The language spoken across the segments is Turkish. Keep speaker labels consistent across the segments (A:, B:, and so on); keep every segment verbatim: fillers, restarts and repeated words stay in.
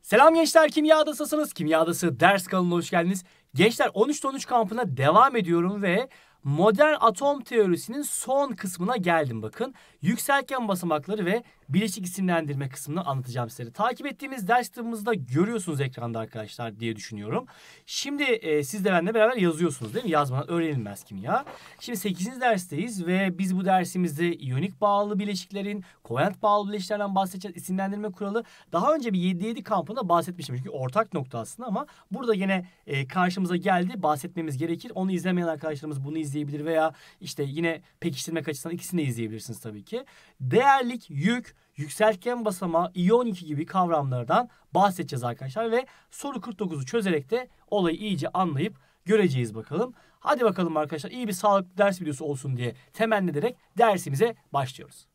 A: Selam gençler, Kimya Adası'sınız. Kimya Adası ders kanalına hoş geldiniz. Gençler on üçte on üç kampına devam ediyorum ve modern atom teorisinin son kısmına geldim bakın. Yükseltgen basamakları ve bileşik isimlendirme kısmını anlatacağım size. Takip ettiğimiz ders kitabımızda görüyorsunuz ekranda arkadaşlar diye düşünüyorum. Şimdi e, siz de benimle beraber yazıyorsunuz değil mi? Yazmadan öğrenilmez kimya. Şimdi sekizinci dersteyiz ve biz bu dersimizde iyonik bağlı bileşiklerin, kovalent bağlı bileşiklerden bahsedeceğiz. İsimlendirme kuralı daha önce bir yedi yedi kampında bahsetmiştim. Çünkü ortak nokta aslında ama burada yine e, karşımıza geldi. Bahsetmemiz gerekir. Onu izlemeyen arkadaşlarımız bunu izleyebilir veya işte yine pekiştirmek açısından ikisini de izleyebilirsiniz tabii ki. Değerlik, yük, yükseltgen basamağı, iyon yükü gibi kavramlardan bahsedeceğiz arkadaşlar ve soru kırk dokuzu çözerek de olayı iyice anlayıp göreceğiz bakalım. Hadi bakalım arkadaşlar, iyi bir sağlıklı ders videosu olsun diye temenni ederek dersimize başlıyoruz.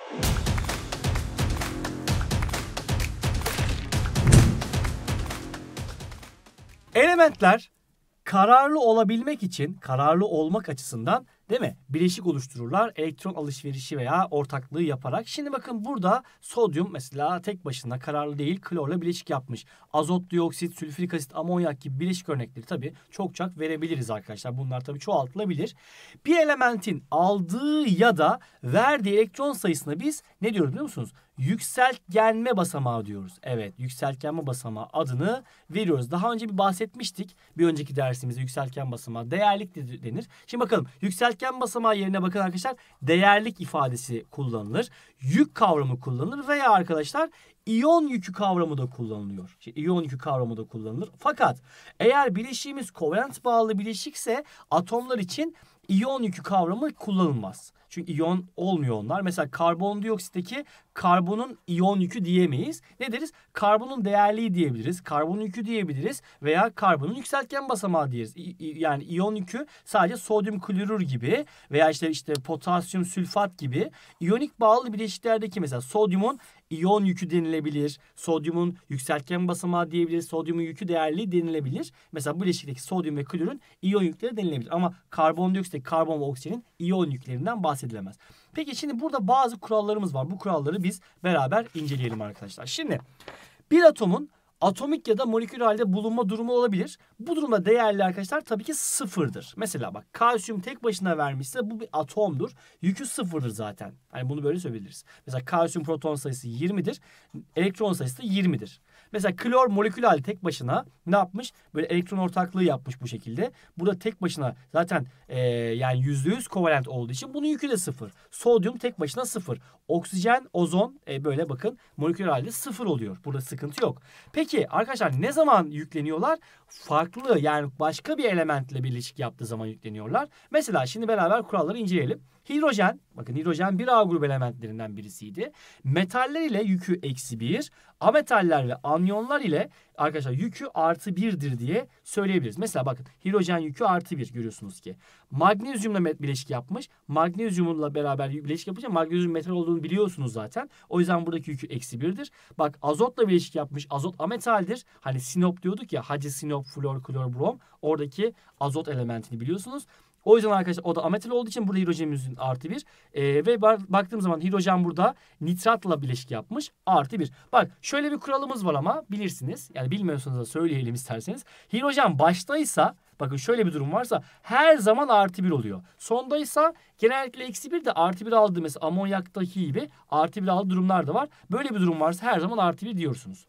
A: Elementler kararlı olabilmek için, kararlı olmak açısından değil mi? Bileşik oluştururlar elektron alışverişi veya ortaklığı yaparak. Şimdi bakın burada sodyum mesela tek başına kararlı değil, klorla bileşik yapmış. Azot dioksit, sülfürik asit, amonyak gibi bileşik örnekleri tabii çok çok verebiliriz arkadaşlar. Bunlar tabii çoğaltılabilir. Bir elementin aldığı ya da verdiği elektron sayısına biz ne diyoruz biliyor musunuz? Yükseltgenme basamağı diyoruz. Evet, yükseltgenme basamağı adını veriyoruz. Daha önce bir bahsetmiştik. Bir önceki dersimizde yükseltgen basamağı değerlik denir. Şimdi bakalım, yükseltgen basamağı yerine bakın arkadaşlar, değerlik ifadesi kullanılır. Yük kavramı kullanılır veya arkadaşlar iyon yükü kavramı da kullanılıyor. İşte iyon yükü kavramı da kullanılır. Fakat eğer bileşiğimiz kovalent bağlı bileşikse atomlar için iyon yükü kavramı kullanılmaz. Çünkü iyon olmuyor onlar. Mesela karbondioksitteki karbonun iyon yükü diyemeyiz. Ne deriz? Karbonun değerliği diyebiliriz. Karbonun yükü diyebiliriz. Veya karbonun yükseltgen basamağı diyeriz. Yani iyon yükü sadece sodyum klorür gibi veya işte işte potasyum sülfat gibi iyonik bağlı bileşiklerdeki mesela sodyumun iyon yükü denilebilir. Sodyumun yükseltgen basamağı diyebiliriz. Sodyumun yükü değerli denilebilir. Mesela bu bileşikteki sodyum ve klorün iyon yükleri denilebilir. Ama karbondioksitteki karbon ve oksijenin iyon yüklerinden bahsedilemez. Peki şimdi burada bazı kurallarımız var. Bu kuralları biz beraber inceleyelim arkadaşlar. Şimdi bir atomun atomik ya da molekül halde bulunma durumu olabilir. Bu durumda değerli arkadaşlar tabii ki sıfırdır. Mesela bak, kalsiyum tek başına vermişse bu bir atomdur. Yükü sıfırdır zaten. Hani bunu böyle söyleyebiliriz. Mesela kalsiyum proton sayısı yirmidir. Elektron sayısı da yirmidir. Mesela klor molekül halde tek başına ne yapmış? Böyle elektron ortaklığı yapmış bu şekilde. Burada tek başına zaten e, yani yüzde yüz kovalent olduğu için bunun yükü de sıfır. Sodyum tek başına sıfır. Oksijen, ozon e, böyle bakın molekül halde sıfır oluyor. Burada sıkıntı yok. Peki arkadaşlar ne zaman yükleniyorlar? Farklı, yani başka bir elementle birleşik yaptığı zaman yükleniyorlar. Mesela şimdi beraber kuralları inceleyelim. Hidrojen, bakın hidrojen bir A grubu elementlerinden birisiydi. Metaller ile yükü eksi bir, ametaller ve anyonlar ile arkadaşlar yükü artı birdir diye söyleyebiliriz. Mesela bakın hidrojen yükü artı bir görüyorsunuz ki. Magnezyumla bileşik yapmış. Magnezyumla beraber bileşik yapınca magnezyum metal olduğunu biliyorsunuz zaten. O yüzden buradaki yükü eksi birdir. Bak, azotla bileşik yapmış. Azot ametaldir. Hani sinop diyorduk ya. Hacı, sinop, flor, klor, brom. Oradaki azot elementini biliyorsunuz. O yüzden arkadaşlar o da ametal olduğu için burada hidrojenimizin artı bir. Ee, ve baktığım zaman hidrojen burada nitratla bileşik yapmış. Artı bir. Bak, şöyle bir kuralımız var ama bilirsiniz. Yani bilmiyorsanız da söyleyelim isterseniz. Hidrojen baştaysa, bakın şöyle bir durum varsa her zaman artı bir oluyor. Sondaysa genellikle eksi bir de artı bir aldığı, mesela amonyaktaki gibi artı bir aldığı durumlar da var. Böyle bir durum varsa her zaman artı bir diyorsunuz.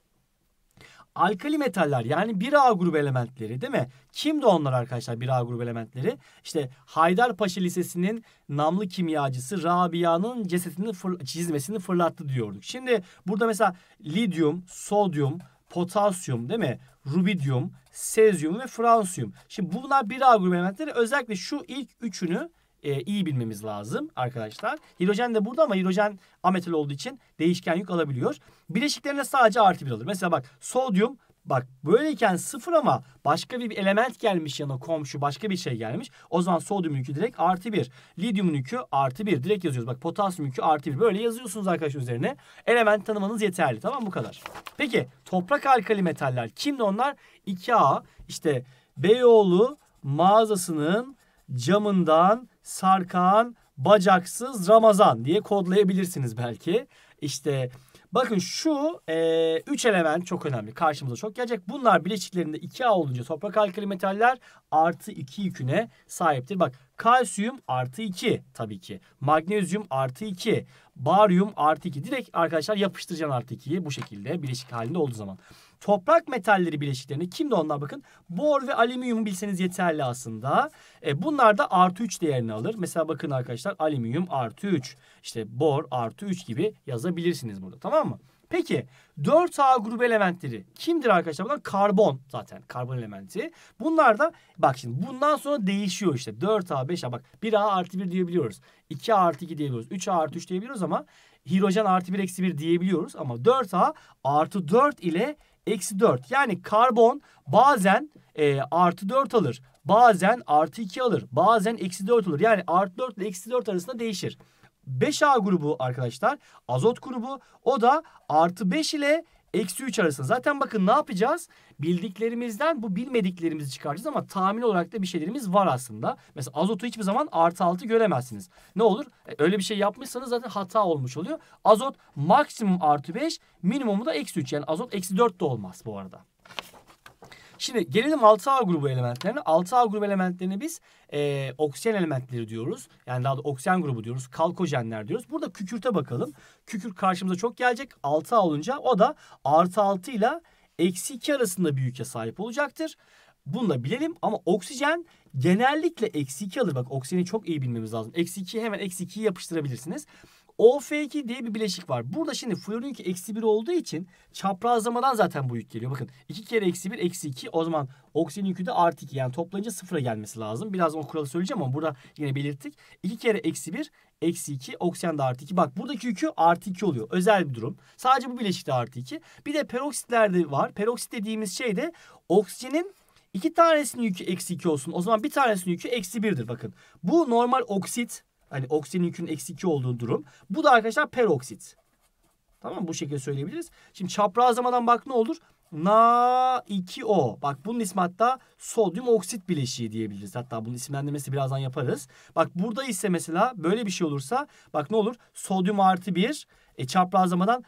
A: Alkali metaller, yani bir A grubu elementleri değil mi? Kimdi onlar arkadaşlar, bir A grubu elementleri? İşte Haydarpaşa Lisesi'nin namlı kimyacısı Rabia'nın cesetini fır, çizmesini fırlattı diyorduk. Şimdi burada mesela lityum, sodyum, potasyum değil mi? Rubidyum, sezyum ve fransiyum. Şimdi bunlar bir A grubu elementleri. Özellikle şu ilk üçünü e, iyi bilmemiz lazım arkadaşlar. Hidrojen de burada ama hidrojen ametal olduğu için değişken yük alabiliyor. Bileşiklerine sadece artı bir alır. Mesela bak, sodyum, bak böyleyken sıfır ama başka bir element gelmiş yanına, komşu başka bir şey gelmiş. O zaman sodyum yükü direkt artı bir. Lityum yükü artı bir. Direkt yazıyoruz. Bak, potasyum yükü artı bir. Böyle yazıyorsunuz arkadaşlar üzerine. Element tanımanız yeterli. Tamam, bu kadar. Peki toprak alkali metaller kimdi onlar? iki A, işte Beyoğlu mağazasının camından sarkan bacaksız Ramazan diye kodlayabilirsiniz belki. İşte Bakın şu üç element çok önemli. Karşımıza çok gelecek. Bunlar bileşiklerinde iki A olunca toprak alkali metaller artı iki yüküne sahiptir. Bak kalsiyum artı iki tabii ki. Magnezyum artı iki. Baryum artı iki. Direkt arkadaşlar yapıştıracaksın artı ikiyi bu şekilde bileşik halinde olduğu zaman. Toprak metalleri bileşiklerinde kimde onlar bakın. Bor ve alüminyum bilseniz yeterli aslında. E, bunlar da artı üç değerini alır. Mesela bakın arkadaşlar alüminyum artı üç. İşte bor artı üç gibi yazabilirsiniz burada, tamam mı? Peki dört A grubu elementleri kimdir arkadaşlar? Bunlar karbon zaten. Karbon elementi. Bunlar da bak şimdi bundan sonra değişiyor işte. dört A, beş A bak. bir A artı bir diyebiliyoruz. iki A artı iki diyebiliyoruz. üç A artı üç diyebiliyoruz ama hidrojen artı bir eksi bir diyebiliyoruz. Ama dört A artı dört ile eksi dört. Yani karbon bazen e, artı dört alır. Bazen artı iki alır. Bazen eksi dört alır. Yani artı dört ile eksi dört arasında değişir. beş A grubu arkadaşlar azot grubu, o da artı beş ile eksi üç arasında. Zaten bakın ne yapacağız? Bildiklerimizden bu bilmediklerimizi çıkaracağız ama tahmin olarak da bir şeylerimiz var aslında. Mesela azotu hiçbir zaman artı altı göremezsiniz. Ne olur? E, öyle bir şey yapmışsanız zaten hata olmuş oluyor. Azot maksimum artı beş, minimumu da eksi üç. Yani azot eksi dört de olmaz bu arada. Şimdi gelelim altı A grubu elementlerine. altı A grubu elementlerine biz e, oksijen elementleri diyoruz. Yani daha da oksijen grubu diyoruz. Kalkojenler diyoruz. Burada kükürte bakalım. Kükürt karşımıza çok gelecek. altı A olunca o da artı altı ile eksi iki arasında bir yüke sahip olacaktır. Bunu da bilelim ama oksijen genellikle eksi iki alır. Bak oksijeni çok iyi bilmemiz lazım. Eksi iki hemen eksi ikiyi yapıştırabilirsiniz. O F iki diye bir bileşik var. Burada şimdi florun yükü eksi bir olduğu için çaprazlamadan zaten bu yük geliyor. Bakın iki kere eksi bir eksi iki, o zaman oksijenin yükü de artı iki. Yani toplayınca sıfıra gelmesi lazım. Birazdan o kuralı söyleyeceğim ama burada yine belirttik. iki kere eksi bir eksi iki, oksijen de artı iki. Bak buradaki yükü artı iki oluyor. Özel bir durum. Sadece bu bileşikte artı iki. Bir de peroksitlerde var. Peroksit dediğimiz şey de oksijenin iki tanesinin yükü eksi iki olsun. O zaman bir tanesinin yükü eksi birdir bakın. Bu normal oksit. Hani oksijenin yükünün eksi iki olduğu durum. Bu da arkadaşlar peroksit. Tamam mı? Bu şekilde söyleyebiliriz. Şimdi çaprazlamadan bak ne olur? Na iki O. Bak bunun ismi hatta sodyum oksit bileşiği diyebiliriz. Hatta bunun isimlendirmesi birazdan yaparız. Bak burada ise mesela böyle bir şey olursa bak ne olur? Sodyum artı bir e, çaprazlamadan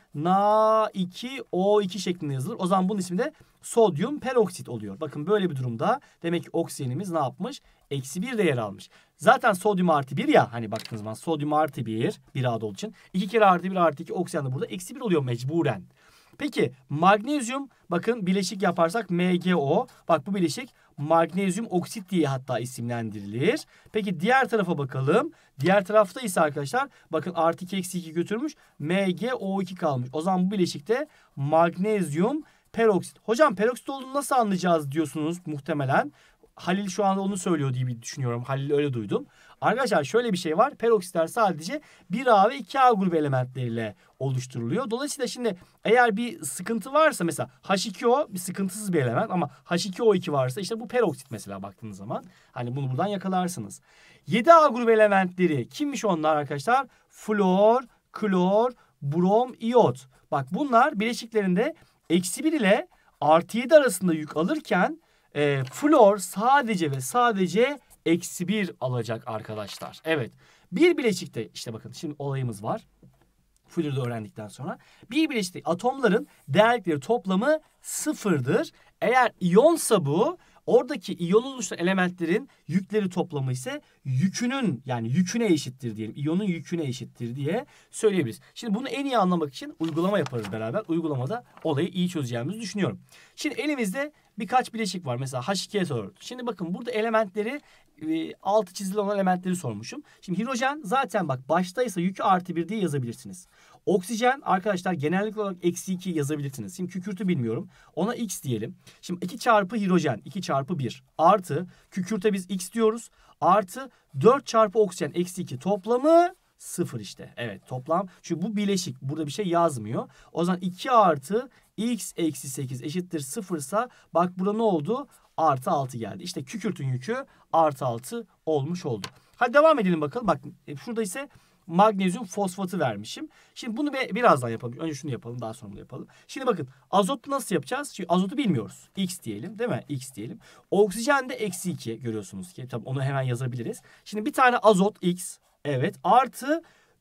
A: Na iki O iki şeklinde yazılır. O zaman bunun ismi de sodyum peroksit oluyor. Bakın böyle bir durumda demek ki oksijenimiz ne yapmış? Eksi bir değer almış. Zaten sodyum artı bir ya, hani baktığınız zaman sodyum artı bir, bir A'da olduğu için iki kere artı bir artı iki, oksijen de burada eksi bir oluyor mecburen. Peki magnezyum bakın bileşik yaparsak M G O. Bak bu bileşik magnezyum oksit diye hatta isimlendirilir. Peki diğer tarafa bakalım. Diğer tarafta ise arkadaşlar bakın artı iki eksi iki götürmüş. M G O iki kalmış. O zaman bu bileşikte magnezyum peroksit. Hocam peroksit olduğunu nasıl anlayacağız diyorsunuz muhtemelen. Halil şu anda onu söylüyor diye düşünüyorum. Halil öyle duydum. Arkadaşlar şöyle bir şey var. Peroksitler sadece bir A ve iki A grubu elementleriyle oluşturuluyor. Dolayısıyla şimdi eğer bir sıkıntı varsa mesela H iki O bir sıkıntısız bir element ama H iki O iki varsa işte bu peroksit mesela baktığınız zaman. Hani bunu buradan yakalarsınız. yedi A grubu elementleri kimmiş onlar arkadaşlar? Flor, klor, brom, iyot. Bak bunlar bileşiklerinde eksi bir ile artı yedi arasında yük alırken e, flor sadece ve sadece eksi bir alacak arkadaşlar. Evet. Bir bileşikte işte bakın şimdi olayımız var. Flor'u öğrendikten sonra. Bir bileşikte atomların değerlikleri toplamı sıfırdır. Eğer iyonsa bu, oradaki iyonun oluşturan elementlerin yükleri toplamı ise yükünün yani yüküne eşittir diyelim. İyonun yüküne eşittir diye söyleyebiliriz. Şimdi bunu en iyi anlamak için uygulama yaparız beraber. Uygulamada olayı iyi çözeceğimizi düşünüyorum. Şimdi elimizde birkaç bileşik var. Mesela H iki S O dört. Şimdi bakın burada elementleri e, altı çizili olan elementleri sormuşum. Şimdi hidrojen zaten bak baştaysa yükü artı bir diye yazabilirsiniz. Oksijen arkadaşlar genellikle olarak eksi iki yazabilirsiniz. Şimdi kükürtü bilmiyorum. Ona X diyelim. Şimdi iki çarpı hidrojen iki çarpı bir artı kükürte biz X diyoruz. Artı dört çarpı oksijen eksi iki toplamı sıfır işte. Evet toplam. Çünkü bu bileşik. Burada bir şey yazmıyor. O zaman iki artı X eksi sekiz eşittir sıfırsa bak burada ne oldu? Artı altı geldi. İşte kükürtün yükü artı altı olmuş oldu. Hadi devam edelim bakalım. Bak şurada ise magnezyum fosfatı vermişim. Şimdi bunu birazdan yapalım. Önce şunu yapalım, daha sonra bunu yapalım. Şimdi bakın azotu nasıl yapacağız? Şimdi azotu bilmiyoruz. X diyelim değil mi? X diyelim. Oksijen de eksi iki görüyorsunuz ki. Tabii onu hemen yazabiliriz. Şimdi bir tane azot X. Evet. Artı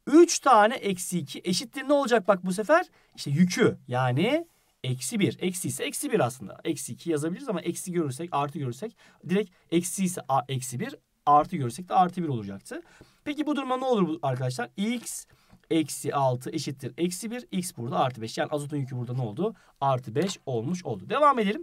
A: üç tane eksi iki eşittir ne olacak bak bu sefer? İşte yükü yani eksi bir. Eksi ise eksi bir aslında. Eksi iki yazabiliriz ama eksi görürsek, artı görürsek direkt eksi ise eksi bir, artı görürsek de artı bir olacaktı. Peki bu durumda ne olur arkadaşlar? X eksi altı eşittir eksi bir. X burada artı beş. Yani azotun yükü burada ne oldu? Artı beş olmuş oldu. Devam edelim.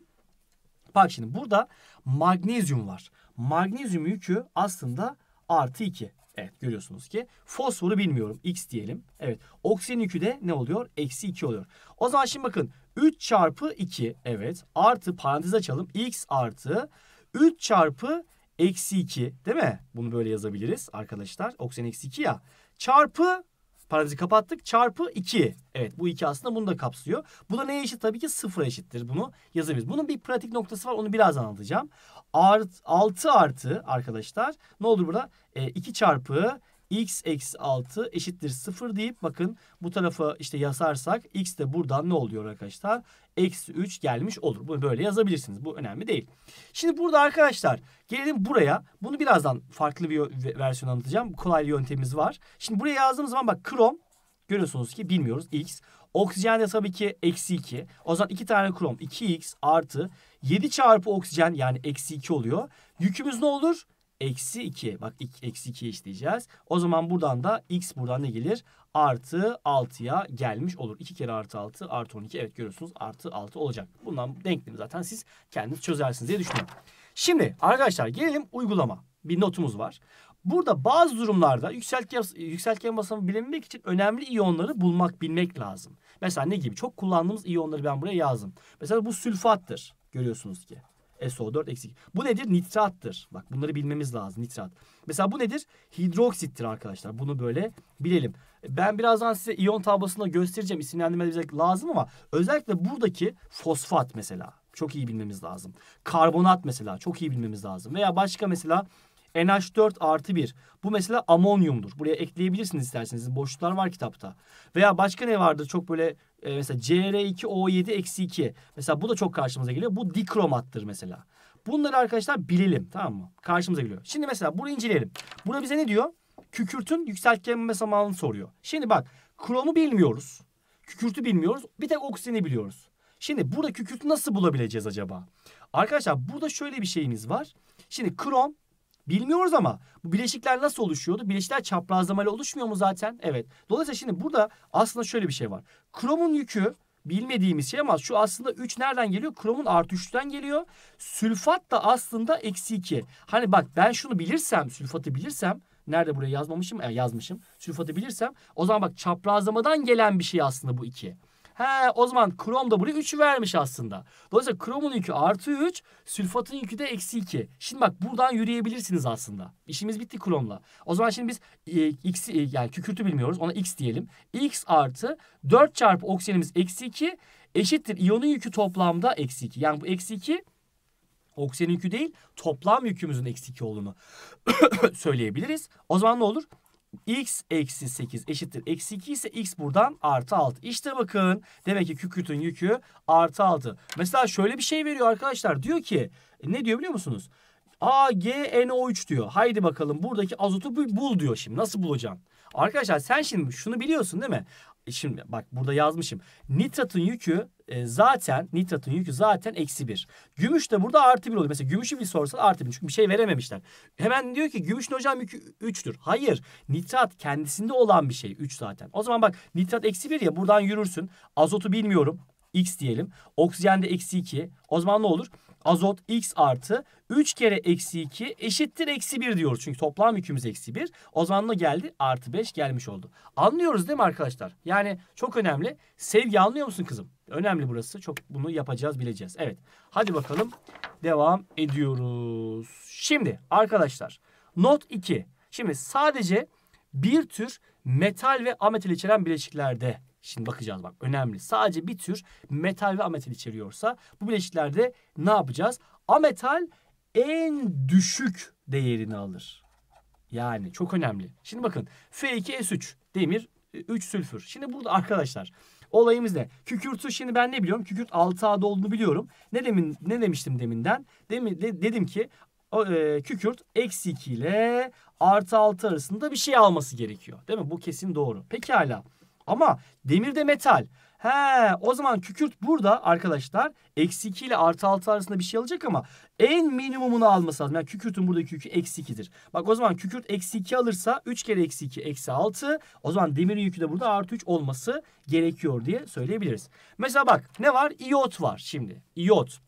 A: Bak şimdi burada magnezyum var. Magnezyum yükü aslında artı iki. Evet görüyorsunuz ki fosforu bilmiyorum. X diyelim. Evet oksijen yükü de ne oluyor? Eksi iki oluyor. O zaman şimdi bakın üç çarpı iki. Evet artı parantez açalım. X artı üç çarpı eksi iki. Değil mi? Bunu böyle yazabiliriz arkadaşlar. Oksijen eksi iki ya. Çarpı parantezi kapattık. Çarpı iki. Evet bu iki aslında bunu da kapsıyor. Bu da neye eşit? Tabii ki sıfıra eşittir. Bunu yazabiliriz. Bunun bir pratik noktası var. Onu birazdan anlatacağım. Art, altı artı arkadaşlar. Ne olur burada? E, iki çarpı x eksi altı eşittir sıfır deyip bakın bu tarafa işte yazarsak x de buradan ne oluyor arkadaşlar? Eksi üç gelmiş olur. Bunu böyle yazabilirsiniz. Bu önemli değil. Şimdi burada arkadaşlar gelelim buraya. Bunu birazdan farklı bir versiyon anlatacağım. Kolay bir yöntemimiz var. Şimdi buraya yazdığımız zaman bak krom görüyorsunuz ki bilmiyoruz x. Oksijen de tabii ki eksi iki. O zaman iki tane krom iki x artı yedi çarpı oksijen yani eksi iki oluyor. Yükümüz ne olur? Eksi iki. Bak eksi ikiye işleyeceğiz. O zaman buradan da x buradan ne gelir? Artı altıya gelmiş olur. iki kere artı altı artı on iki. Evet görüyorsunuz artı altı olacak. Bundan denklemi zaten siz kendiniz çözersiniz diye düşünüyorum. Şimdi arkadaşlar gelelim uygulama. Bir notumuz var. Burada bazı durumlarda yükseltgen, yükseltgen basamı bilebilmek için önemli iyonları bulmak, bilmek lazım. Mesela ne gibi? Çok kullandığımız iyonları ben buraya yazdım. Mesela bu sülfattır. Görüyorsunuz ki. S O dört eksi iki. Bu nedir? Nitrattır. Bak bunları bilmemiz lazım. Nitrat. Mesela bu nedir? Hidroksittir arkadaşlar. Bunu böyle bilelim. Ben birazdan size iyon tablosunda göstereceğim. İsimlendirmemiz lazım ama özellikle buradaki fosfat mesela. Çok iyi bilmemiz lazım. Karbonat mesela. Çok iyi bilmemiz lazım. Veya başka mesela N H dört artı bir. Bu mesela amonyumdur. Buraya ekleyebilirsiniz isterseniz. Boşluklar var kitapta. Veya başka ne vardır? Çok böyle e, mesela C R iki O yedi eksi iki. Mesela bu da çok karşımıza geliyor. Bu dikromattır mesela. Bunları arkadaşlar bilelim. Tamam mı? Karşımıza geliyor. Şimdi mesela bunu inceleyelim. Burada bize ne diyor? Kükürtün yükseltgenme zamanını soruyor. Şimdi bak kromu bilmiyoruz. Kükürtü bilmiyoruz. Bir tek oksijeni biliyoruz. Şimdi burada kükürtü nasıl bulabileceğiz acaba? Arkadaşlar burada şöyle bir şeyimiz var. Şimdi krom bilmiyoruz ama bu bileşikler nasıl oluşuyordu? Bileşikler çaprazlamayla oluşmuyor mu zaten? Evet. Dolayısıyla şimdi burada aslında şöyle bir şey var. Kromun yükü bilmediğimiz şey ama şu aslında üç nereden geliyor? Kromun artı üçten geliyor. Sülfat da aslında eksi iki. Hani bak ben şunu bilirsem, sülfatı bilirsem, nerede buraya yazmamışım? E, yazmışım. Sülfatı bilirsem o zaman bak çaprazlamadan gelen bir şey aslında bu iki. He o zaman krom da buraya üç vermiş aslında. Dolayısıyla kromun yükü artı üç, sülfatın yükü de eksi iki. Şimdi bak buradan yürüyebilirsiniz aslında. İşimiz bitti kromla. O zaman şimdi biz e, x e, yani kükürtü bilmiyoruz. Ona x diyelim. X artı dört çarpı oksijenimiz eksi iki eşittir. İyonun yükü toplamda eksi iki. Yani bu eksi iki oksijenin yükü değil toplam yükümüzün eksi iki olduğunu söyleyebiliriz. O zaman ne olur? X eksi sekiz eşittir eksi iki ise x buradan artı altı. İşte bakın demek ki kükürtün yükü artı altı. Mesela şöyle bir şey veriyor arkadaşlar. Diyor ki ne diyor biliyor musunuz? A G N O üç diyor. Haydi bakalım buradaki azotu bul diyor şimdi. Nasıl bulacağım? Arkadaşlar sen şimdi şunu biliyorsun değil mi? Şimdi bak burada yazmışım. Nitratın yükü e, zaten nitratın yükü zaten eksi bir. Gümüş de burada artı bir oluyor. Mesela gümüşü bir sorsan artı bir. Çünkü bir şey verememişler. Hemen diyor ki gümüşün hocam yükü üçtür. Hayır. Nitrat kendisinde olan bir şey. üç zaten. O zaman bak nitrat eksi bir ya buradan yürürsün. Azotu bilmiyorum. X diyelim. Oksijen de eksi iki. O zaman ne olur? Azot x artı üç kere eksi iki eşittir eksi bir diyoruz. Çünkü toplam yükümüz eksi bir. O zaman ne geldi? Artı beş gelmiş oldu. Anlıyoruz değil mi arkadaşlar? Yani çok önemli. Sevgi anlıyor musun kızım? Önemli burası. Çok bunu yapacağız, bileceğiz. Evet. Hadi bakalım. Devam ediyoruz. Şimdi arkadaşlar not iki. Şimdi sadece bir tür metal ve ametal içeren bileşiklerde şimdi bakacağız bak önemli. Sadece bir tür metal ve ametal içeriyorsa bu bileşiklerde ne yapacağız? Ametal en düşük değerini alır. Yani çok önemli. Şimdi bakın F iki S üç demir üç sülfür. Şimdi burada arkadaşlar olayımız ne? Kükürtü şimdi ben ne biliyorum? Kükürt altı A'da olduğunu biliyorum. Ne demin ne demiştim deminden? Demin de, dedim ki o, e, kükürt eksi iki ile artı altı arasında bir şey alması gerekiyor. Değil mi? Bu kesin doğru. Pekala. Ama demir de metal. He, o zaman kükürt burada arkadaşlar eksi iki ile artı altı arasında bir şey alacak ama en minimumunu alması lazım. Yani kükürtün buradaki yükü eksi ikidir. Bak o zaman kükürt eksi iki alırsa üç kere eksi iki eksi altı. O zaman demirin yükü de burada artı üç olması gerekiyor diye söyleyebiliriz. Mesela bak ne var? İyot var şimdi. İyot.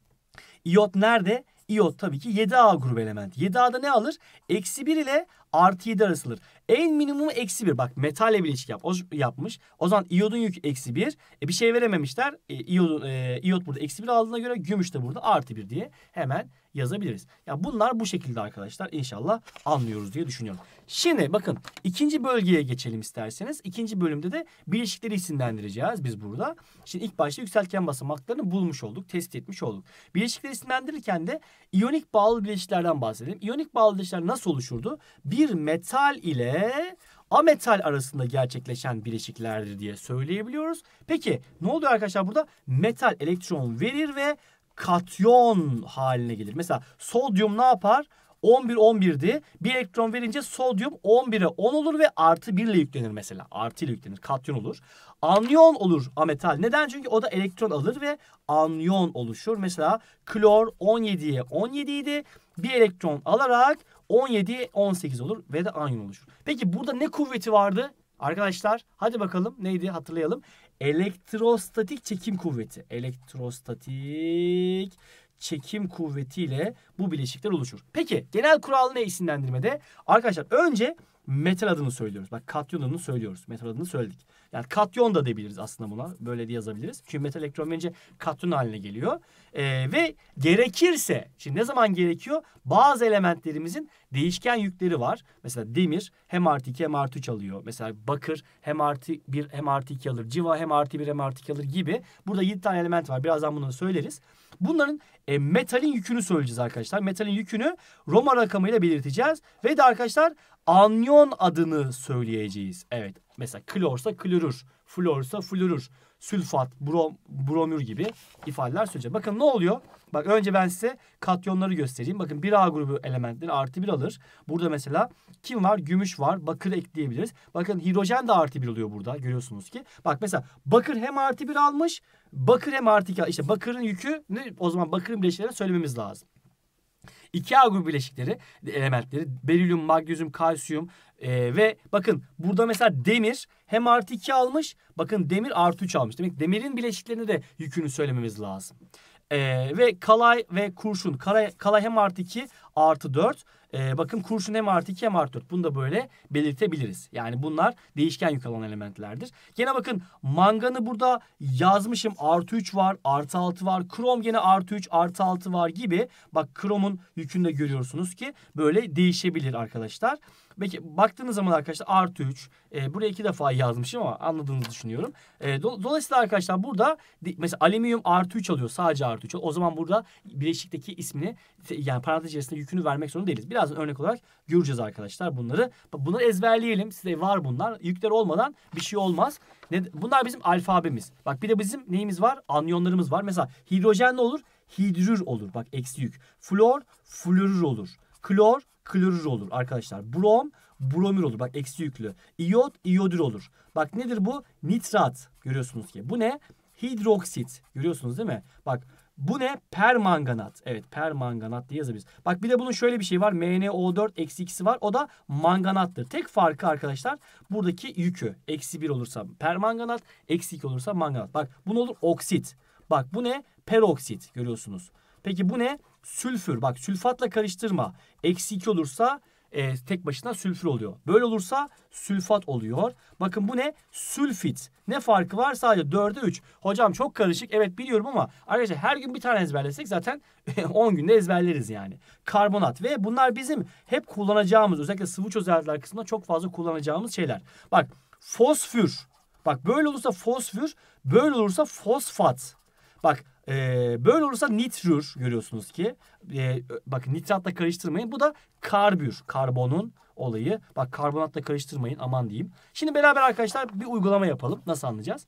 A: İyot nerede? İyot tabii ki yedi A grubu elementi. yedi A'da ne alır? Eksi bir ile artı yedi arası alır. En minimumu eksi bir. Bak metalle bileşik yap, o, yapmış. O zaman iyodun yükü eksi bir. E, bir şey verememişler. E, iyodun, e, iyot burada eksi bir aldığına göre gümüş de burada artı bir diye hemen yazabiliriz. Ya bunlar bu şekilde arkadaşlar. İnşallah anlıyoruz diye düşünüyorum. Şimdi bakın ikinci bölgeye geçelim isterseniz. İkinci bölümde de bileşikleri isimlendireceğiz biz burada. Şimdi ilk başta yükseltgen basamaklarını bulmuş olduk, tespit etmiş olduk. Bileşikleri isimlendirirken de iyonik bağlı bileşiklerden bahsedelim. İyonik bağlı bileşikler nasıl oluşurdu? Bir metal ile ametal arasında gerçekleşen bileşiklerdir diye söyleyebiliyoruz. Peki ne oluyor arkadaşlar burada? Metal elektron verir ve katyon haline gelir. Mesela sodyum ne yapar? on bir on birdi. Bir elektron verince sodyum on bire on olur ve artı bir ile yüklenir mesela. Artı ile yüklenir. Katyon olur. Anyon olur ametal. Neden? Çünkü o da elektron alır ve anyon oluşur. Mesela klor on yediye on yedi idi. Bir elektron alarak on yediye on sekiz olur ve de anyon oluşur. Peki burada ne kuvveti vardı? Arkadaşlar hadi bakalım neydi hatırlayalım. Elektrostatik çekim kuvveti. Elektrostatik çekim kuvvetiyle bu bileşikler oluşur. Peki genel kural ne isimlendirmede? Arkadaşlar önce metal adını söylüyoruz. Bak katyon adını söylüyoruz. Metal adını söyledik. Yani katyon da diyebiliriz aslında buna. Böyle de yazabiliriz. Çünkü metal elektron verince katyon haline geliyor. Ee, ve gerekirse, şimdi ne zaman gerekiyor? Bazı elementlerimizin değişken yükleri var. Mesela demir hem artı iki hem artı üç alıyor. Mesela bakır hem artı bir hem artı iki alır. Civa hem artı bir hem artı iki alır gibi. Burada yedi tane element var. Birazdan bunları söyleriz. Bunların e, metalin yükünü söyleyeceğiz arkadaşlar. Metalin yükünü Roma rakamıyla belirteceğiz. Ve de arkadaşlar anyon adını söyleyeceğiz. Evet. Mesela klorsa klorür, florsa florür, sülfat, brom, bromür gibi ifadeler söyleyeceğim. Bakın ne oluyor? Bak önce ben size katyonları göstereyim. Bakın bir A grubu elementleri artı bir alır. Burada mesela kim var? Gümüş var. Bakır ekleyebiliriz. Bakın hidrojen de artı bir oluyor burada. Görüyorsunuz ki. Bak mesela bakır hem artı bir almış. Bakır hem artı iki. İşte bakırın yükü ne? O zaman bakırın bileşiklerini söylememiz lazım. iki A grubu bileşikleri, elementleri berilyum, magnezyum, kalsiyum e, ve bakın burada mesela demir hem artı iki almış. Bakın demir artı üç almış. Demek demirin bileşiklerini de yükünü söylememiz lazım. Ee, ve kalay ve kurşun. Kalay, kalay hem artı iki artı dört. Ee, bakın kurşun hem artı iki hem artı dört. Bunu da böyle belirtebiliriz. Yani bunlar değişken yük alan elementlerdir. Gene bakın manganı burada yazmışım. Artı üç var, artı altı var. Krom gene artı üç, artı altı var gibi. Bak kromun yükünü de görüyorsunuz ki böyle değişebilir arkadaşlar. Peki baktığınız zaman arkadaşlar artı üç. E, buraya iki defa yazmışım ama anladığınızı düşünüyorum. E, do dolayısıyla arkadaşlar burada mesela alüminyum artı üç alıyor. Sadece artı üç. O zaman burada bileşikteki ismini yani parantez içerisinde yükünü vermek zorunda değiliz. Birazdan örnek olarak göreceğiz arkadaşlar bunları. Bunları ezberleyelim. Size var bunlar. Yükler olmadan bir şey olmaz. Ne, bunlar bizim alfabemiz. Bak bir de bizim neyimiz var? Anyonlarımız var. Mesela hidrojen ne olur? Hidrür olur. Bak eksi yük. Flor, florür olur. Klor, klorür olur arkadaşlar. Brom, bromür olur. Bak eksi yüklü. İyot, iyodür olur. Bak nedir bu? Nitrat. Görüyorsunuz ki. Bu ne? Hidroksit. Görüyorsunuz değil mi? Bak bu ne? Permanganat. Evet permanganat diye yazabiliriz. Bak bir de bunun şöyle bir şey var. M n O dört eksi ikisi var. O da manganattır. Tek farkı arkadaşlar buradaki yükü. Eksi bir olursa permanganat. Eksi iki olursa manganat. Bak bu ne olur? Oksit. Bak bu ne? Peroksit. Görüyorsunuz. Peki bu ne? Sülfür. Bak sülfatla karıştırma. Eksi iki olursa e, tek başına sülfür oluyor. Böyle olursa sülfat oluyor. Bakın bu ne? Sülfit. Ne farkı var? Sadece dörde üç. Hocam çok karışık. Evet biliyorum ama arkadaşlar her gün bir tane ezberlesek zaten on günde ezberleriz yani. Karbonat ve bunlar bizim hep kullanacağımız özellikle sıvı çözeltiler kısmında çok fazla kullanacağımız şeyler. Bak fosfür. Bak böyle olursa fosfür. Böyle olursa fosfat. Bak Ee, böyle olursa nitrür görüyorsunuz ki. Ee, bakın nitratla karıştırmayın. Bu da karbür. Karbonun olayı. Bak karbonatla karıştırmayın. Aman diyeyim. Şimdi beraber arkadaşlar bir uygulama yapalım. Nasıl anlayacağız?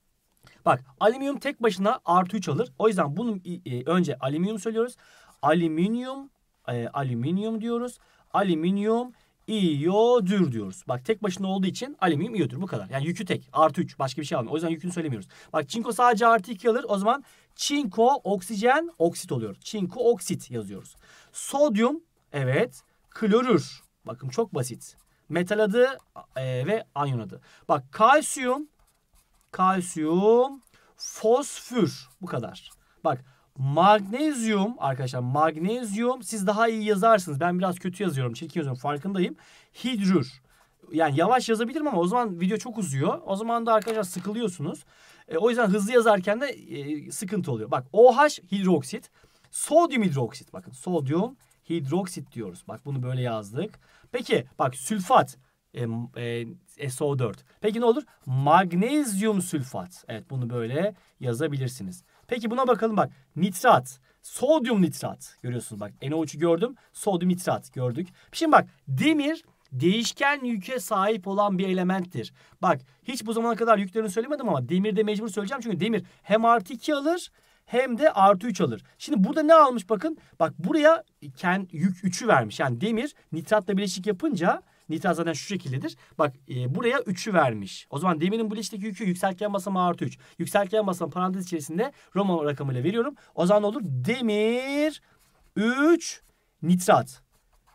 A: Bak alüminyum tek başına artı üç alır. O yüzden bunun e, önce alüminyum söylüyoruz. Alüminyum e, alüminyum diyoruz. Alüminyum iyodür diyoruz. Bak tek başına olduğu için alüminyum iyodür. Bu kadar. Yani yükü tek. Artı üç. Başka bir şey almıyor. O yüzden yükünü söylemiyoruz. Bak çinko sadece artı iki alır. O zaman çinko oksijen oksit oluyor. Çinko oksit yazıyoruz. Sodyum evet. Klorür. Bakın çok basit. Metal adı e, ve anyon adı. Bak kalsiyum kalsiyum fosfür. Bu kadar. Bak magnezyum arkadaşlar, magnezyum siz daha iyi yazarsınız. Ben biraz kötü yazıyorum, çirkin yazıyorum, farkındayım. Hidrür. Yani yavaş yazabilirim ama o zaman video çok uzuyor. O zaman da arkadaşlar sıkılıyorsunuz. E, o yüzden hızlı yazarken de e, sıkıntı oluyor. Bak OH hidroksit, sodyum hidroksit. Bakın sodyum hidroksit diyoruz. Bak bunu böyle yazdık. Peki bak sülfat. E, e, S O dört. Peki ne olur? Magnezyum sülfat. Evet bunu böyle yazabilirsiniz. Peki buna bakalım bak. Nitrat. Sodyum nitrat. Görüyorsunuz bak. N O üç'ü gördüm. Sodyum nitrat gördük. Şimdi bak demir değişken yüke sahip olan bir elementtir. Bak hiç bu zamana kadar yüklerini söylemedim ama demirde mecbur söyleyeceğim. Çünkü demir hem artı iki alır hem de artı üç alır. Şimdi burada ne almış bakın. Bak buraya kendi yük üç'ü vermiş. Yani demir nitratla bileşik yapınca nitrat zaten şu şekildedir. Bak e, buraya üç'ü vermiş. O zaman demirin bu bileşikteki yükü yükseltgen basamağı artı üç. Yükseltgen basamağı parantez içerisinde Roman rakamıyla veriyorum. O zaman ne olur? Demir üç nitrat.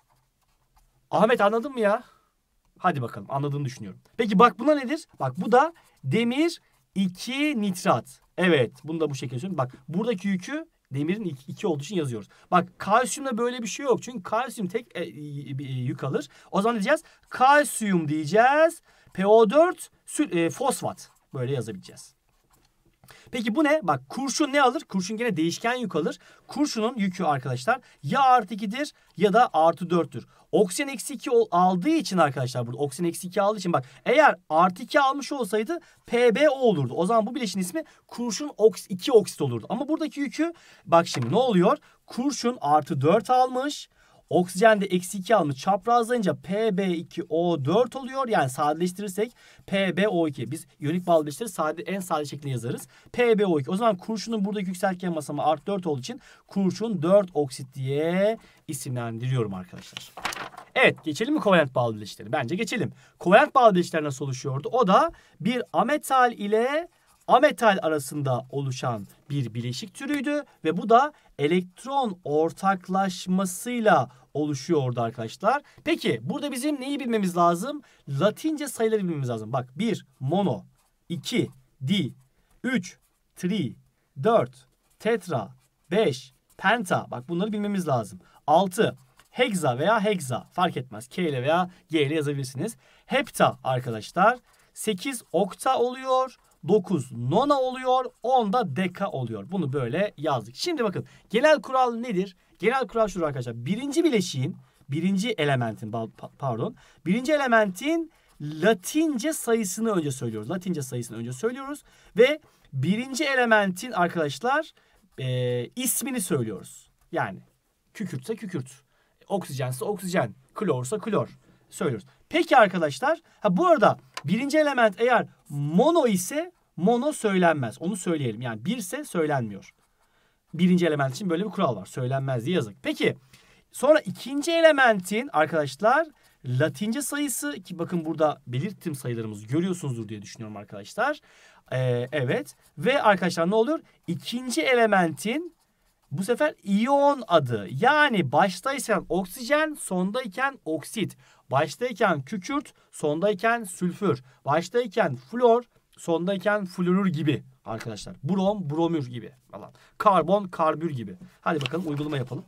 A: Ahmet anladın mı ya? Hadi bakalım anladığını düşünüyorum. Peki bak buna nedir? Bak bu da demir iki nitrat. Evet bunu da bu şekilde söyleyeyim. Bak buradaki yükü demirin iki olduğu için yazıyoruz. Bak kalsiyumda böyle bir şey yok. Çünkü kalsiyum tek e, e, e, yük alır. O zaman ne diyeceğiz? Kalsiyum diyeceğiz. P O dört e, fosfat. Böyle yazabileceğiz. Peki bu ne? Bak kurşun ne alır? Kurşun gene değişken yük alır. Kurşunun yükü arkadaşlar ya artı iki'dir ya da artı dört'tür. Oksijen eksi iki aldığı için arkadaşlar burada oksijen eksi iki aldığı için bak eğer artı iki almış olsaydı P B O olurdu. O zaman bu bileşin ismi kurşun iki oksit olurdu. Ama buradaki yükü bak şimdi ne oluyor? Kurşun artı dört almış. Oksijen de eksi iki almış. Çaprazlayınca P B iki O dört oluyor. Yani sadeleştirirsek P B O iki. Biz iyonik bağlı bileşikleri sade, en sade şekilde yazarız. P B O iki. O zaman kurşunun buradaki yükseltgen basamağı artı dört olduğu için kurşun dört oksit diye isimlendiriyorum arkadaşlar. Evet geçelim mi kovalent bağlı bileşikleri? Bence geçelim. Kovalent bağlı bileşikler nasıl oluşuyordu? O da bir ametal ile ametal arasında oluşan bir bileşik türüydü ve bu da elektron ortaklaşmasıyla oluşuyordu arkadaşlar. Peki burada bizim neyi bilmemiz lazım? Latince sayıları bilmemiz lazım. Bak bir mono, iki di, üç tri, dört tetra, beş penta. Bak bunları bilmemiz lazım. altı heksa veya heksa fark etmez. K ile veya G ile yazabilirsiniz. Hepta arkadaşlar. sekiz okta oluyor. dokuz nona oluyor. on da deka oluyor. Bunu böyle yazdık. Şimdi bakın genel kural nedir? Genel kural şu arkadaşlar. Birinci bileşiğin, birinci elementin pardon. Birinci elementin Latince sayısını önce söylüyoruz. Latince sayısını önce söylüyoruz. Ve birinci elementin arkadaşlar e, ismini söylüyoruz. Yani kükürtse kükürt. Oksijense oksijen. Klorsa klor. Söylüyoruz. Peki arkadaşlar. Ha bu arada birinci element eğer mono ise mono söylenmez. Onu söyleyelim. Yani bir ise söylenmiyor. Birinci element için böyle bir kural var. Söylenmez diye yazık. Peki sonra ikinci elementin arkadaşlar Latince sayısı ki bakın burada belirttiğim sayılarımızı görüyorsunuzdur diye düşünüyorum arkadaşlar. Ee, evet. Ve arkadaşlar ne olur? İkinci elementin bu sefer iyon adı. Yani baştayken oksijen, sondayken oksit. Baştayken kükürt, sondayken sülfür. Baştayken flor, sondayken florür gibi arkadaşlar. Brom, bromür gibi falan. Karbon, karbür gibi. Hadi bakalım uygulama yapalım.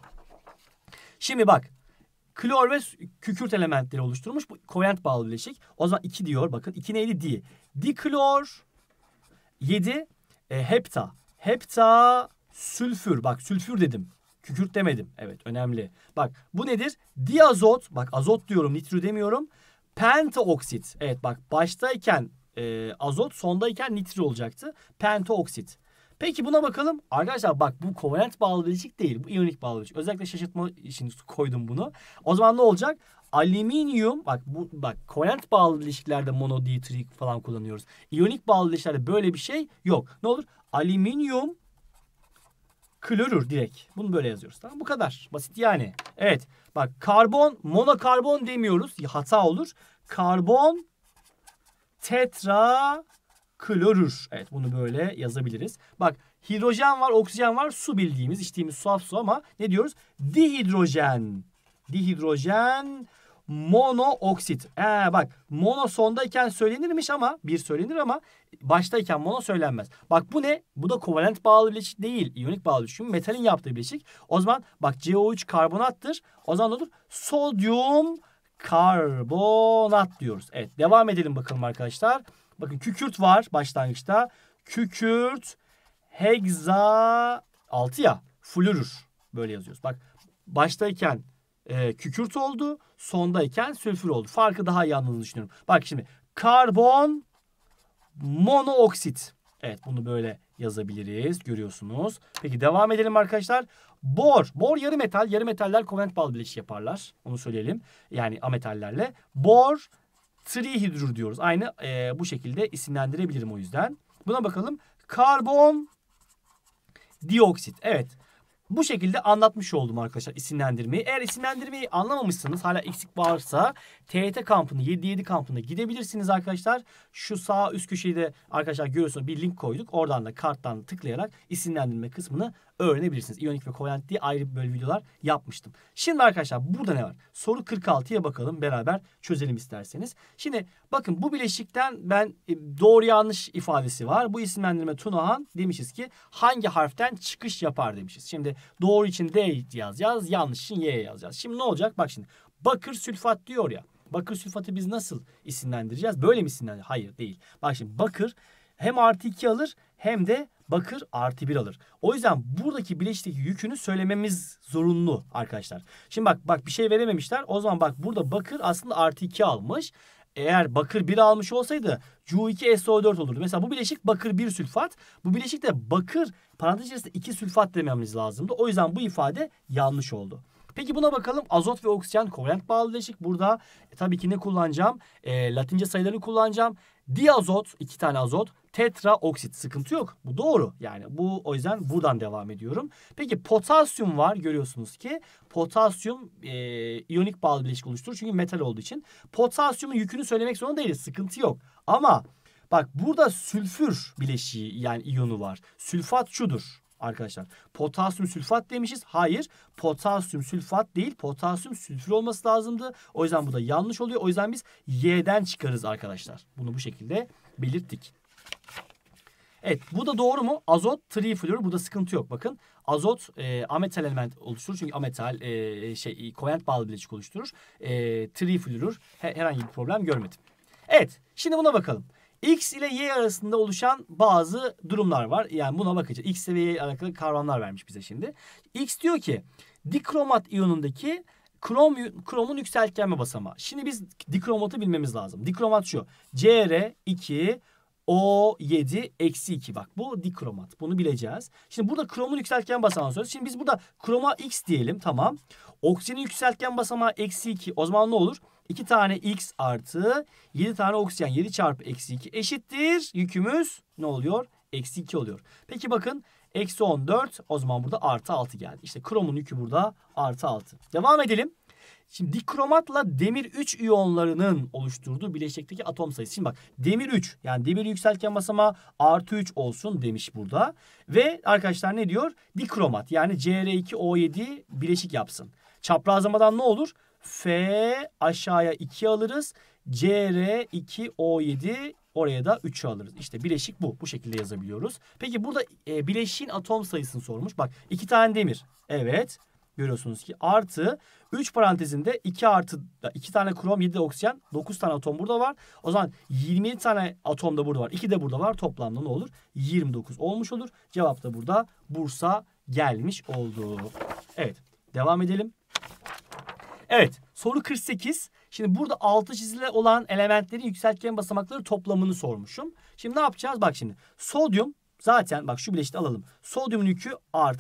A: Şimdi bak. Klor ve kükürt elementleri oluşturmuş. Bu kovalent bağlı bileşik. O zaman iki diyor. Bakın iki neydi? Di. Diklor. yedi. E, hepta. Hepta sülfür. Bak sülfür dedim. Kükürt demedim. Evet önemli. Bak bu nedir? Diazot. Bak azot diyorum. Nitrü demiyorum. Pentaoksit. Evet bak baştayken e, azot, sondayken nitri olacaktı. Pentaoksit. Peki buna bakalım. Arkadaşlar bak bu kovalent bağlı bileşik değil. Bu iyonik bağlı bileşik. Özellikle şaşırtma için koydum bunu. O zaman ne olacak? Alüminyum bak bu bak kovalent bağlı bileşiklerde mono, di, tri falan kullanıyoruz. İyonik bağlı bileşiklerde böyle bir şey yok. Ne olur? Alüminyum klorür direkt. Bunu böyle yazıyoruz. Tamam, bu kadar. Basit yani. Evet. Bak karbon, monokarbon demiyoruz. Hata olur. Karbon tetra klorür. Evet, bunu böyle yazabiliriz. Bak hidrojen var, oksijen var. Su bildiğimiz, içtiğimiz saf su ama ne diyoruz? Dihidrojen. Dihidrojen monooksit. Ee, bak mono sondayken söylenirmiş ama bir söylenir ama baştayken mono söylenmez. Bak bu ne? Bu da kovalent bağlı bileşik değil. İyonik bağlı bileşik. Çünkü metalin yaptığı bileşik. O zaman bak C O üç karbonattır. O zaman ne olur? Sodyum karbonat diyoruz. Evet, devam edelim bakalım arkadaşlar. Bakın kükürt var başlangıçta. Kükürt hegza altı ya. Florür. Böyle yazıyoruz. Bak baştayken e, kükürt oldu. Sondayken sülfür oldu. Farkı daha iyi anladığını düşünüyorum. Bak şimdi karbon monooksit. Evet, bunu böyle yazabiliriz. Görüyorsunuz. Peki devam edelim arkadaşlar. Bor. Bor yarı metal. Yarı metaller kovalent bağlı bileşik yaparlar. Onu söyleyelim. Yani ametallerle. Bor trihidrür diyoruz. Aynı e, bu şekilde isimlendirebilirim o yüzden. Buna bakalım. Karbon dioksit. Evet. Bu şekilde anlatmış oldum arkadaşlar isimlendirmeyi. Eğer isimlendirmeyi anlamamışsınız, hala eksik varsa T Y T kampını, yedi yedi kampına gidebilirsiniz arkadaşlar. Şu sağ üst köşeyi de arkadaşlar görüyorsunuz, bir link koyduk. Oradan da karttan tıklayarak isimlendirme kısmını öğrenebilirsiniz. İyonik ve kovalent diye ayrı böyle videolar yapmıştım. Şimdi arkadaşlar burada ne var? Soru kırk altıya bakalım, beraber çözelim isterseniz. Şimdi bakın bu bileşikten ben doğru yanlış ifadesi var. Bu isimlendirme Tunahan demişiz ki hangi harften çıkış yapar demişiz. Şimdi doğru için D yazacağız, yanlış için Y yazacağız. Şimdi ne olacak? Bak şimdi bakır sülfat diyor ya. Bakır sülfatı biz nasıl isimlendireceğiz? Böyle mi isimlendireceğiz? Hayır, değil. Bak şimdi bakır hem artı iki alır hem de bakır artı bir alır. O yüzden buradaki bileşikteki yükünü söylememiz zorunlu arkadaşlar. Şimdi bak bak bir şey verememişler. O zaman bak burada bakır aslında artı iki almış. Eğer bakır bir almış olsaydı C U iki S O dört olurdu. Mesela bu bileşik bakır bir sülfat. Bu bileşik de bakır parantez içerisinde iki sülfat dememiz lazımdı. O yüzden bu ifade yanlış oldu. Peki buna bakalım. Azot ve oksijen kovalent bağlı bileşik. Burada e, tabii ki ne kullanacağım? E, Latince sayıları kullanacağım. Diazot, iki tane azot. Tetra oksit, sıkıntı yok. Bu doğru. Yani bu, o yüzden buradan devam ediyorum. Peki potasyum var, görüyorsunuz ki potasyum e, iyonik bağlı bileşik oluşturur. Çünkü metal olduğu için. Potasyumun yükünü söylemek zorunda değiliz. Sıkıntı yok. Ama bak burada sülfür bileşiği yani iyonu var. Sülfat şudur arkadaşlar. Potasyum sülfat demişiz. Hayır. Potasyum sülfat değil. Potasyum sülfür olması lazımdı. O yüzden bu da yanlış oluyor. O yüzden biz Y'den çıkarız arkadaşlar. Bunu bu şekilde belirttik. Evet, bu da doğru mu? Azot trifluor, burada sıkıntı yok. Bakın azot e, ametal element oluşturur. Çünkü ametal e, şey kovalent bağlı bileşik oluşturur. E, trifluor her, herhangi bir problem görmedim. Evet, şimdi buna bakalım. X ile Y arasında oluşan bazı durumlar var. Yani buna bakacağız. X ve Y ile alakalı kavramlar vermiş bize şimdi. X diyor ki dikromat iyonundaki krom, kromun yükseltgenme basamağı. Şimdi biz dikromatı bilmemiz lazım. Dikromat şu. C R iki O yedi eksi iki, bak bu dikromat. Bunu bileceğiz. Şimdi burada kromun yükseltgen basamağını söylüyoruz. Şimdi biz burada kroma X diyelim, tamam. Oksijenin yükseltgen basamağı eksi iki. O zaman ne olur? iki tane X artı yedi tane oksijen. yedi çarpı eksi iki eşittir. Yükümüz ne oluyor? Eksi iki oluyor. Peki bakın eksi on dört, o zaman burada artı altı geldi. İşte kromun yükü burada artı altı. Devam edelim. Şimdi dikromatla demir üç iyonlarının oluşturduğu bileşikteki atom sayısı. Şimdi bak demir üç, yani demir yükseltgen basamağı artı üç olsun demiş burada. Ve arkadaşlar ne diyor? Dikromat yani C R iki O yedi bileşik yapsın. Çaprazlamadan ne olur? F aşağıya iki alırız. C R iki O yedi oraya da üçü alırız. İşte bileşik bu. Bu şekilde yazabiliyoruz. Peki burada e, bileşiğin atom sayısını sormuş. Bak iki tane demir. Evet. Görüyorsunuz ki artı üç parantezinde iki artı iki tane krom, yedi de oksijen, dokuz tane atom burada var. O zaman yirmi yedi tane atom da burada var. iki de burada var. Toplamda ne olur? yirmi dokuz olmuş olur. Cevap da burada Bursa gelmiş oldu. Evet. Devam edelim. Evet. Soru kırk sekiz. Şimdi burada altı çizili olan elementlerin yükseltgen basamakları toplamını sormuşum. Şimdi ne yapacağız? Bak şimdi. Sodyum zaten bak şu bileşikte alalım. Sodyumun yükü artı bir.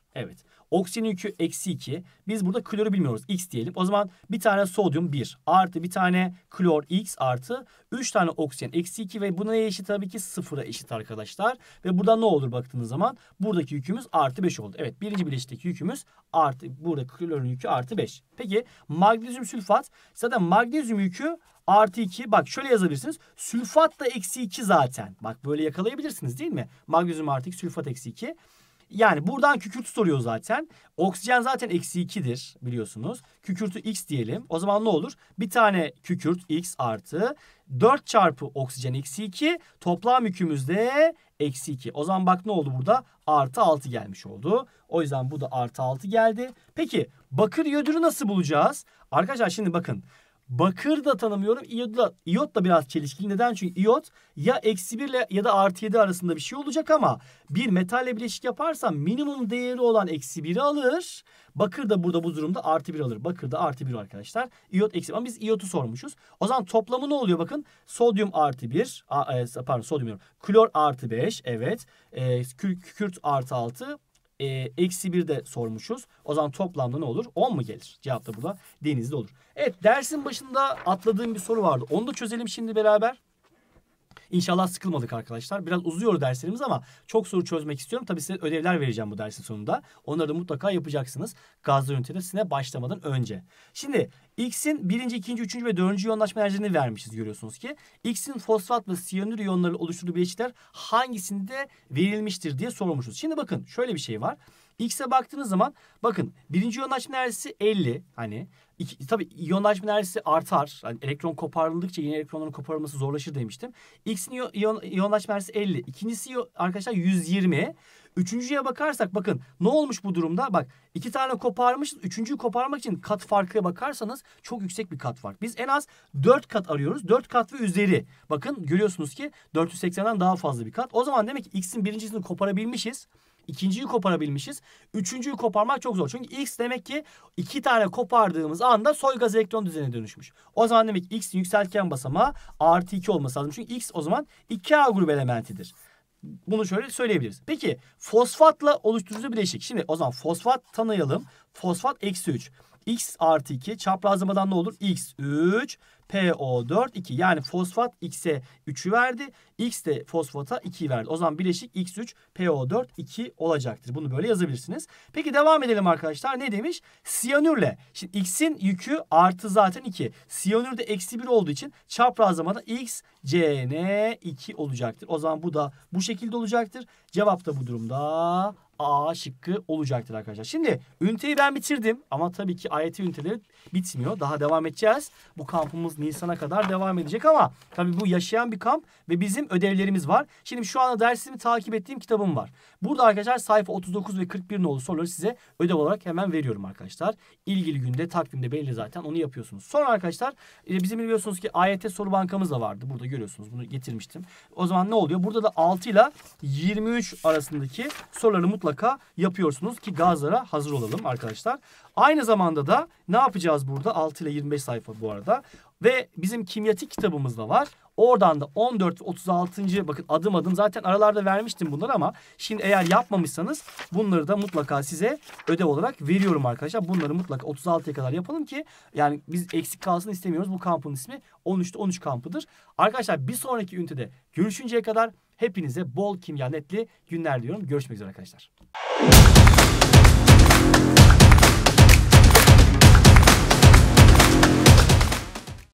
A: Evet. Oksijenin yükü eksi iki. Biz burada kloru bilmiyoruz. X diyelim. O zaman bir tane sodyum bir artı bir tane klor X artı üç tane oksijen eksi iki ve buna neye eşit? Tabii ki sıfıra eşit arkadaşlar. Ve burada ne olur baktığınız zaman? Buradaki yükümüz artı beş oldu. Evet, birinci bileşikteki yükümüz artı, burada klorun yükü artı beş. Peki magnezyum sülfat. Zaten magnezyum yükü artı iki. Bak şöyle yazabilirsiniz. Sülfat da eksi iki zaten. Bak böyle yakalayabilirsiniz değil mi? Magnezyum artı iki, sülfat eksi iki. Yani buradan kükürt soruyor zaten. Oksijen zaten eksi ikidir biliyorsunuz. Kükürtü X diyelim. O zaman ne olur? Bir tane kükürt X artı dört çarpı oksijen eksi iki. Toplam yükümüz de eksi iki. O zaman bak ne oldu burada? Artı altı gelmiş oldu. O yüzden bu da artı altı geldi. Peki bakır iyodürü nasıl bulacağız? Arkadaşlar şimdi bakın. Bakır da tanımıyorum. İyot da, iyot da biraz çelişkili. Neden? Çünkü iyot ya eksi bir ile ya da artı yedi arasında bir şey olacak ama bir metalle bileşik yaparsam minimum değeri olan eksi biri alır. Bakır da burada bu durumda artı bir alır. Bakır da artı bir arkadaşlar. İyot eksi. Ama biz iyotu sormuşuz. O zaman toplamı ne oluyor? Bakın sodyum artı bir. Pardon sodyum diyorum. Klor artı beş. Evet. E, kükürt artı altı. E, eksi bir de sormuşuz. O zaman toplamda ne olur? on mu gelir? Cevap da burada denizde olur. Evet, dersin başında atladığım bir soru vardı. Onu da çözelim şimdi beraber. İnşallah sıkılmadık arkadaşlar. Biraz uzuyor derslerimiz ama çok soru çözmek istiyorum. Tabii size ödevler vereceğim bu dersin sonunda. Onları da mutlaka yapacaksınız. Gazlı ünitesine başlamadan önce. Şimdi X'in birinci, ikinci, üçüncü ve dördüncü iyonlaşma enerjilerini vermişiz görüyorsunuz ki. X'in fosfat ve siyanür iyonları oluşturduğu bileşikler hangisinde verilmiştir diye sormuşuz. Şimdi bakın şöyle bir şey var. X'e baktığınız zaman bakın birinci iyonlaşma enerjisi elli. Hani iki, tabii iyonlaşma enerjisi artar. Hani elektron koparıldıkça yeni elektronların koparılması zorlaşır demiştim. X'in iyon, iyonlaşma enerjisi elli. İkincisi arkadaşlar yüz yirmi. Üçüncüye bakarsak bakın ne olmuş bu durumda? Bak iki tane koparmış. Üçüncüyü koparmak için kat farkına bakarsanız çok yüksek bir kat fark. Biz en az dört kat arıyoruz. dört kat ve üzeri. Bakın görüyorsunuz ki dört yüz seksenden daha fazla bir kat. O zaman demek ki X'in birincisini koparabilmişiz. İkinciyi koparabilmişiz. Üçüncüyü koparmak çok zor. Çünkü X demek ki iki tane kopardığımız anda soy gaz elektron düzenine dönüşmüş. O zaman demek ki X'in yükseltgen basamağı artı iki olması lazım. Çünkü X o zaman iki A grubu elementidir. Bunu şöyle söyleyebiliriz. Peki fosfatla oluşturucu bileşik. Şimdi o zaman fosfat tanıyalım. Fosfat eksi üç. X artı iki çaprazlamadan ne olur? X üç P O dört iki. Yani fosfat X'e üçü verdi. X de fosfata ikiyi verdi. O zaman bileşik X üç P O dört iki olacaktır. Bunu böyle yazabilirsiniz. Peki devam edelim arkadaşlar. Ne demiş? Siyanürle. Şimdi X'in yükü artı zaten iki. Siyanür de eksi bir olduğu için çaprazlamada X C N iki olacaktır. O zaman bu da bu şekilde olacaktır. Cevap da bu durumda A şıkkı olacaktır arkadaşlar. Şimdi üniteyi ben bitirdim ama tabii ki A Y T üniteleri bitmiyor. Daha devam edeceğiz. Bu kampımız Nisan'a kadar devam edecek ama tabii bu yaşayan bir kamp ve bizim ödevlerimiz var. Şimdi şu anda dersimi takip ettiğim kitabım var. Burada arkadaşlar sayfa otuz dokuz ve kırk bir nolu soruları size ödev olarak hemen veriyorum arkadaşlar. İlgili günde takvimde belli zaten onu yapıyorsunuz. Sonra arkadaşlar bizim biliyorsunuz ki A Y T soru bankamız da vardı. Burada görüyorsunuz bunu getirmiştim. O zaman ne oluyor? Burada da altı ile yirmi üç arasındaki soruları mutlaka yapıyorsunuz ki gazlara hazır olalım arkadaşlar. Aynı zamanda da ne yapacağız burada? altı ile yirmi beş sayfa bu arada. Ve bizim kimyatik kitabımız da var. Oradan da on dört otuz altıncı bakın adım adım zaten aralarda vermiştim bunları ama şimdi eğer yapmamışsanız bunları da mutlaka size ödev olarak veriyorum arkadaşlar. Bunları mutlaka otuz altıya kadar yapalım ki yani biz eksik kalsın istemiyoruz. Bu kampın ismi on üçte on üç kampıdır. Arkadaşlar bir sonraki ünitede görüşünceye kadar hepinize bol kimya netli günler diliyorum. Görüşmek üzere arkadaşlar.